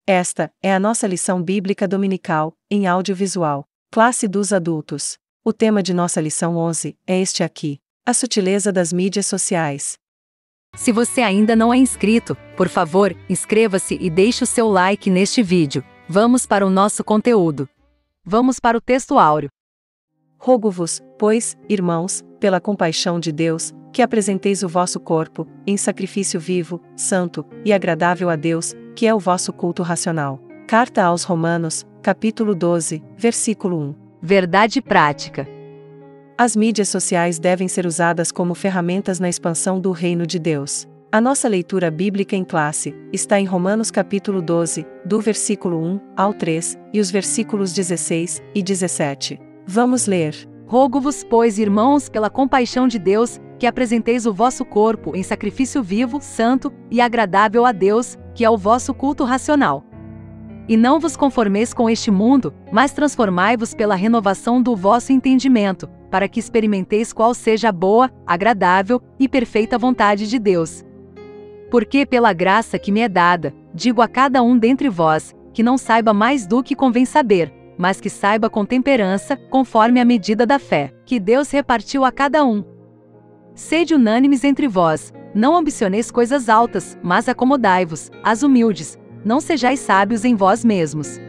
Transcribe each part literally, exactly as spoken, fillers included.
Esta é a nossa lição bíblica dominical, em audiovisual. Classe dos adultos. O tema de nossa lição onze é este aqui: a sutileza das mídias sociais. Se você ainda não é inscrito, por favor, inscreva-se e deixe o seu like neste vídeo. Vamos para o nosso conteúdo. Vamos para o texto áureo. Rogo-vos, pois, irmãos, pela compaixão de Deus, que apresenteis o vosso corpo, em sacrifício vivo, santo e agradável a Deus, que é o vosso culto racional. Carta aos Romanos, capítulo doze, versículo um. Verdade prática. As mídias sociais devem ser usadas como ferramentas na expansão do reino de Deus. A nossa leitura bíblica em classe está em Romanos capítulo doze, do versículo um ao três, e os versículos dezesseis e dezessete. Vamos ler. Rogo-vos, pois, irmãos, pela compaixão de Deus, que apresenteis o vosso corpo em sacrifício vivo, santo e agradável a Deus, que é o vosso culto racional. E não vos conformeis com este mundo, mas transformai-vos pela renovação do vosso entendimento, para que experimenteis qual seja a boa, agradável e perfeita vontade de Deus. Porque pela graça que me é dada, digo a cada um dentre vós, que não saiba mais do que convém saber, mas que saiba com temperança, conforme a medida da fé, que Deus repartiu a cada um. Sede unânimes entre vós, não ambicioneis coisas altas, mas acomodai-vos, às humildes, não sejais sábios em vós mesmos.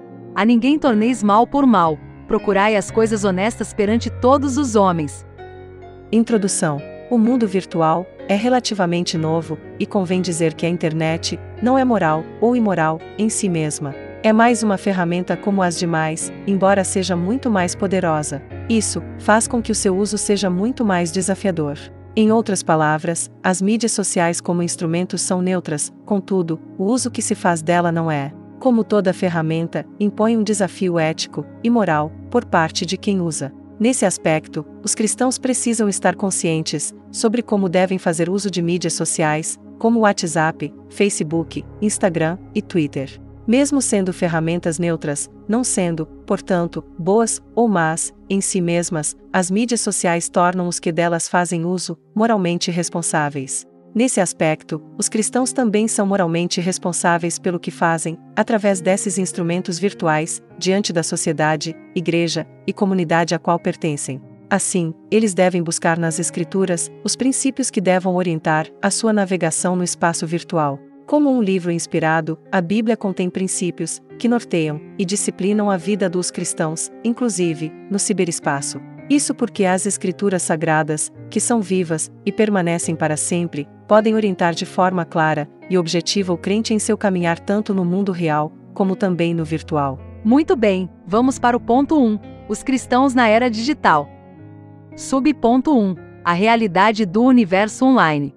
A ninguém torneis mal por mal, procurai as coisas honestas perante todos os homens. Introdução. O mundo virtual é relativamente novo, e convém dizer que a internet não é moral ou imoral em si mesma. É mais uma ferramenta como as demais, embora seja muito mais poderosa. Isso faz com que o seu uso seja muito mais desafiador. Em outras palavras, as mídias sociais como instrumentos são neutras, contudo, o uso que se faz dela não é. Como toda ferramenta, impõe um desafio ético e moral por parte de quem usa. Nesse aspecto, os cristãos precisam estar conscientes sobre como devem fazer uso de mídias sociais, como WhatsApp, Facebook, Instagram e Twitter. Mesmo sendo ferramentas neutras, não sendo, portanto, boas ou más, em si mesmas, as mídias sociais tornam os que delas fazem uso moralmente responsáveis. Nesse aspecto, os cristãos também são moralmente responsáveis pelo que fazem, através desses instrumentos virtuais, diante da sociedade, igreja e comunidade a qual pertencem. Assim, eles devem buscar nas Escrituras os princípios que devam orientar a sua navegação no espaço virtual. Como um livro inspirado, a Bíblia contém princípios que norteiam e disciplinam a vida dos cristãos, inclusive no ciberespaço. Isso porque as Escrituras sagradas, que são vivas e permanecem para sempre, podem orientar de forma clara e objetiva o crente em seu caminhar tanto no mundo real, como também no virtual. Muito bem, vamos para o ponto um. Os cristãos na era digital. Subponto um. A realidade do universo online.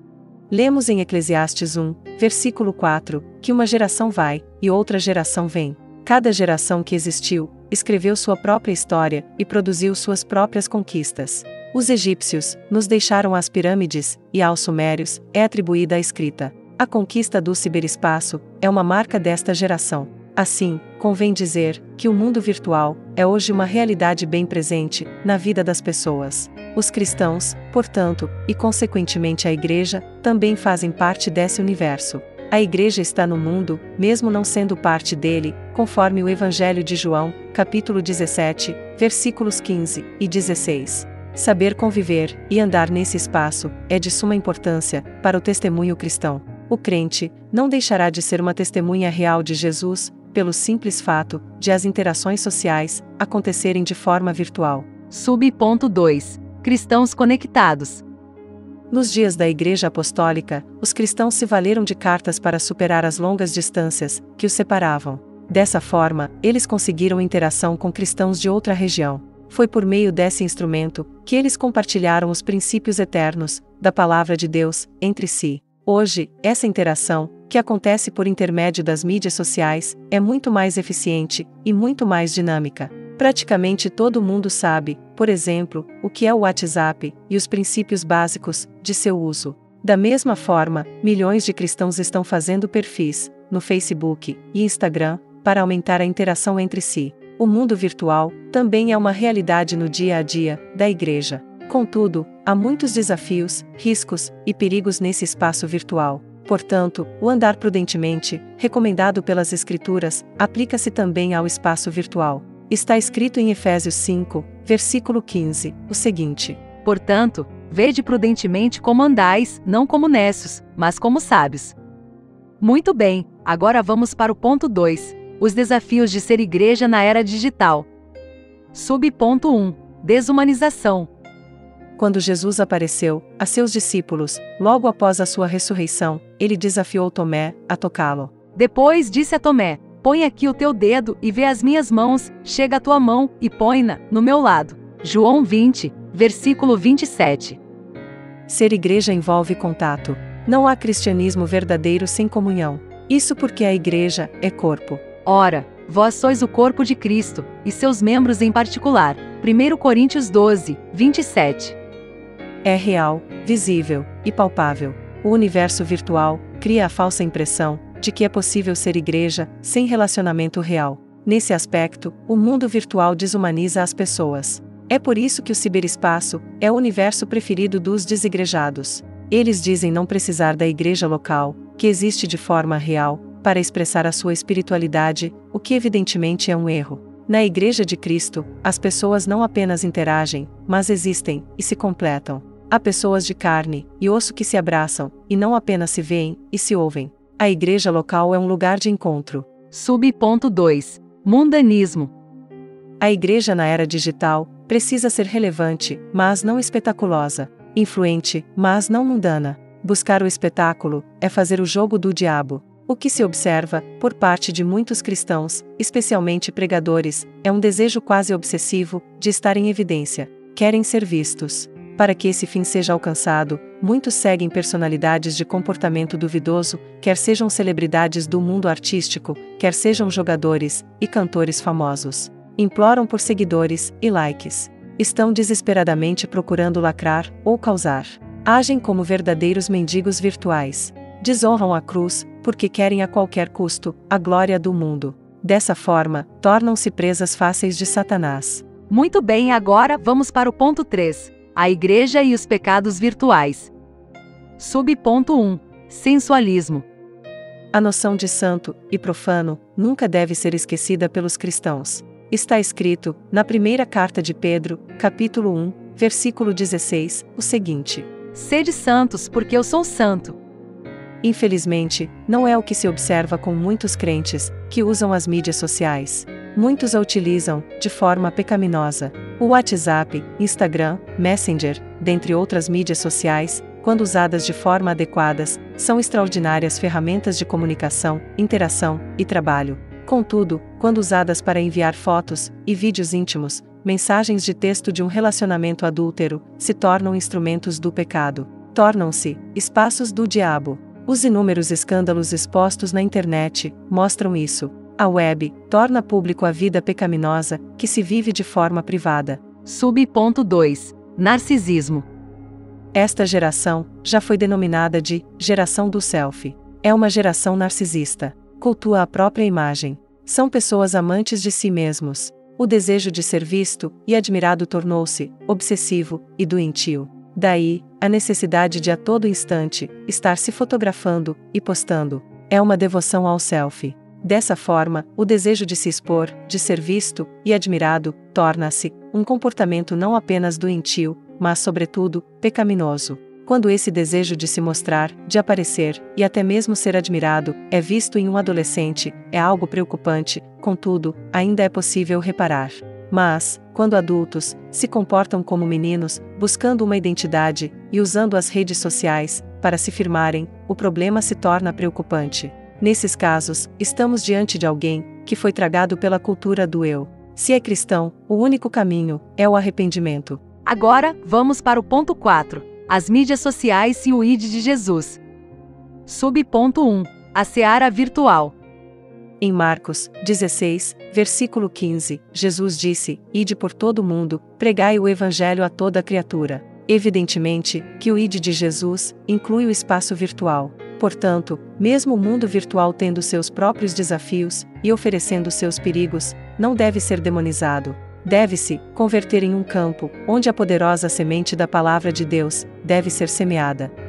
Lemos em Eclesiastes um, versículo quatro, que uma geração vai, e outra geração vem. Cada geração que existiu, escreveu sua própria história e produziu suas próprias conquistas. Os egípcios nos deixaram as pirâmides, e aos sumérios é atribuída a escrita. A conquista do ciberespaço é uma marca desta geração. Assim, convém dizer que o mundo virtual é hoje uma realidade bem presente na vida das pessoas. Os cristãos, portanto, e consequentemente a igreja, também fazem parte desse universo. A igreja está no mundo, mesmo não sendo parte dele, conforme o Evangelho de João, capítulo dezessete, versículos quinze e dezesseis. Saber conviver e andar nesse espaço é de suma importância para o testemunho cristão. O crente não deixará de ser uma testemunha real de Jesus, pelo simples fato de as interações sociais acontecerem de forma virtual. Subponto dois. Cristãos conectados. Nos dias da Igreja Apostólica, os cristãos se valeram de cartas para superar as longas distâncias que os separavam. Dessa forma, eles conseguiram interação com cristãos de outra região. Foi por meio desse instrumento que eles compartilharam os princípios eternos da Palavra de Deus entre si. Hoje, essa interação, que acontece por intermédio das mídias sociais, é muito mais eficiente e muito mais dinâmica. Praticamente todo mundo sabe, por exemplo, o que é o WhatsApp e os princípios básicos de seu uso. Da mesma forma, milhões de cristãos estão fazendo perfis no Facebook e Instagram para aumentar a interação entre si. O mundo virtual também é uma realidade no dia a dia da igreja. Contudo, há muitos desafios, riscos e perigos nesse espaço virtual. Portanto, o andar prudentemente, recomendado pelas Escrituras, aplica-se também ao espaço virtual. Está escrito em Efésios cinco, versículo quinze, o seguinte: Portanto, vede prudentemente como andais, não como necios, mas como sábios. Muito bem, agora vamos para o ponto dois. Os desafios de ser igreja na era digital. Subponto um. Desumanização. Quando Jesus apareceu a seus discípulos, logo após a sua ressurreição, ele desafiou Tomé a tocá-lo. Depois disse a Tomé: Põe aqui o teu dedo e vê as minhas mãos, chega a tua mão e põe-na no meu lado. João vinte, versículo vinte e sete. Ser igreja envolve contato. Não há cristianismo verdadeiro sem comunhão. Isso porque a igreja é corpo. Ora, vós sois o corpo de Cristo, e seus membros em particular. primeiro Coríntios doze, vinte e sete. É real, visível e palpável. O universo virtual cria a falsa impressão de que é possível ser igreja sem relacionamento real. Nesse aspecto, o mundo virtual desumaniza as pessoas. É por isso que o ciberespaço é o universo preferido dos desigrejados. Eles dizem não precisar da igreja local, que existe de forma real, para expressar a sua espiritualidade, o que evidentemente é um erro. Na Igreja de Cristo, as pessoas não apenas interagem, mas existem e se completam. Há pessoas de carne e osso que se abraçam, e não apenas se veem e se ouvem. A igreja local é um lugar de encontro. Subponto dois. Mundanismo. A igreja na era digital precisa ser relevante, mas não espetaculosa, influente, mas não mundana. Buscar o espetáculo é fazer o jogo do diabo. O que se observa, por parte de muitos cristãos, especialmente pregadores, é um desejo quase obsessivo de estar em evidência. Querem ser vistos. Para que esse fim seja alcançado, muitos seguem personalidades de comportamento duvidoso, quer sejam celebridades do mundo artístico, quer sejam jogadores e cantores famosos. Imploram por seguidores e likes. Estão desesperadamente procurando lacrar ou causar. Agem como verdadeiros mendigos virtuais. Desonram a cruz, porque querem a qualquer custo a glória do mundo. Dessa forma, tornam-se presas fáceis de Satanás. Muito bem, agora vamos para o ponto três. A igreja e os pecados virtuais. Subponto um. Sensualismo. A noção de santo e profano nunca deve ser esquecida pelos cristãos. Está escrito, na primeira carta de Pedro, capítulo um, versículo dezesseis, o seguinte: Sede santos, porque eu sou santo. Infelizmente, não é o que se observa com muitos crentes, que usam as mídias sociais. Muitos a utilizam, de forma pecaminosa. O WhatsApp, Instagram, Messenger, dentre outras mídias sociais, quando usadas de forma adequadas, são extraordinárias ferramentas de comunicação, interação e trabalho. Contudo, quando usadas para enviar fotos e vídeos íntimos, mensagens de texto de um relacionamento adúltero, se tornam instrumentos do pecado. Tornam-se espaços do diabo. Os inúmeros escândalos expostos na internet mostram isso. A web torna público a vida pecaminosa que se vive de forma privada. Subponto dois. Narcisismo. Esta geração já foi denominada de geração do selfie. É uma geração narcisista. Cultua a própria imagem. São pessoas amantes de si mesmos. O desejo de ser visto e admirado tornou-se obsessivo e doentio. Daí, a necessidade de a todo instante estar se fotografando e postando. É uma devoção ao selfie. Dessa forma, o desejo de se expor, de ser visto e admirado, torna-se um comportamento não apenas doentio, mas, sobretudo, pecaminoso. Quando esse desejo de se mostrar, de aparecer e até mesmo ser admirado é visto em um adolescente, é algo preocupante, contudo, ainda é possível reparar. Mas, quando adultos se comportam como meninos, buscando uma identidade e usando as redes sociais para se firmarem, o problema se torna preocupante. Nesses casos, estamos diante de alguém que foi tragado pela cultura do eu. Se é cristão, o único caminho é o arrependimento. Agora, vamos para o ponto quatro. As mídias sociais e o I D de Jesus. Subponto um. A seara virtual. Em Marcos dezesseis, versículo quinze, Jesus disse: Ide por todo o mundo, pregai o evangelho a toda criatura. Evidentemente, que o I D de Jesus inclui o espaço virtual. Portanto, mesmo o mundo virtual tendo seus próprios desafios e oferecendo seus perigos, não deve ser demonizado. Deve-se converter em um campo onde a poderosa semente da palavra de Deus deve ser semeada.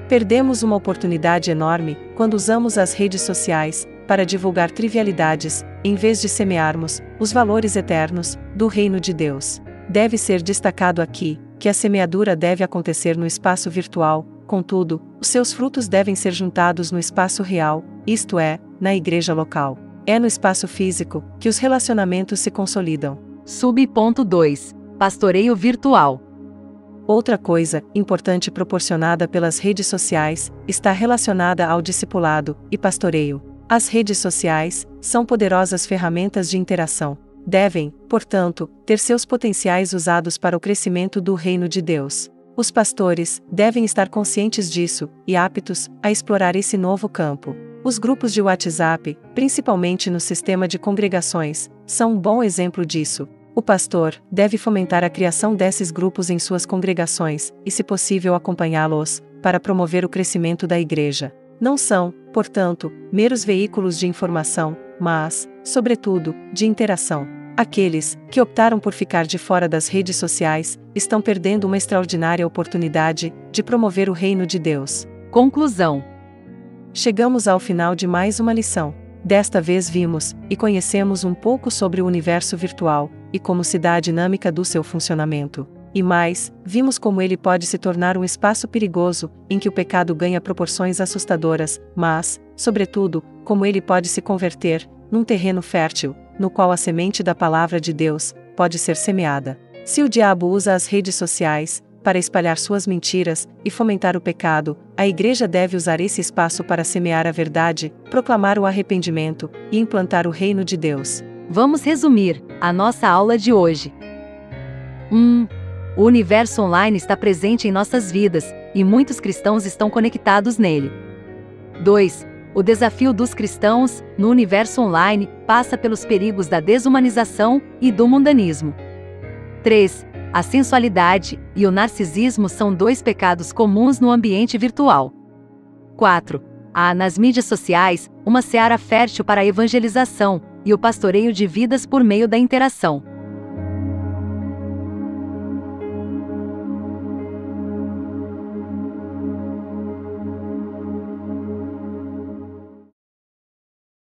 Perdemos uma oportunidade enorme quando usamos as redes sociais para divulgar trivialidades, em vez de semearmos os valores eternos do reino de Deus. Deve ser destacado aqui que a semeadura deve acontecer no espaço virtual, contudo, os seus frutos devem ser juntados no espaço real, isto é, na igreja local. É no espaço físico que os relacionamentos se consolidam. Sub ponto dois. Pastoreio virtual. Outra coisa importante proporcionada pelas redes sociais está relacionada ao discipulado e pastoreio. As redes sociais são poderosas ferramentas de interação. Devem, portanto, ter seus potenciais usados para o crescimento do reino de Deus. Os pastores devem estar conscientes disso e aptos a explorar esse novo campo. Os grupos de WhatsApp, principalmente no sistema de congregações, são um bom exemplo disso. O pastor deve fomentar a criação desses grupos em suas congregações e, se possível, acompanhá-los para promover o crescimento da igreja. Não são, portanto, meros veículos de informação, mas, sobretudo, de interação. Aqueles que optaram por ficar de fora das redes sociais estão perdendo uma extraordinária oportunidade de promover o reino de Deus. Conclusão. Chegamos ao final de mais uma lição. Desta vez vimos e conhecemos um pouco sobre o universo virtual e como se dá a dinâmica do seu funcionamento. E mais, vimos como ele pode se tornar um espaço perigoso em que o pecado ganha proporções assustadoras, mas, sobretudo, como ele pode se converter num terreno fértil, no qual a semente da palavra de Deus pode ser semeada. Se o diabo usa as redes sociais para espalhar suas mentiras e fomentar o pecado, a igreja deve usar esse espaço para semear a verdade, proclamar o arrependimento e implantar o reino de Deus. Vamos resumir a nossa aula de hoje. um. O universo online está presente em nossas vidas, e muitos cristãos estão conectados nele. dois. O desafio dos cristãos, no universo online, passa pelos perigos da desumanização e do mundanismo. três. A sensualidade e o narcisismo são dois pecados comuns no ambiente virtual. quatro. Há nas mídias sociais uma seara fértil para a evangelização e o pastoreio de vidas por meio da interação.